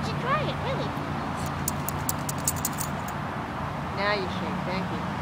should try it, really. Now you shake, thank you.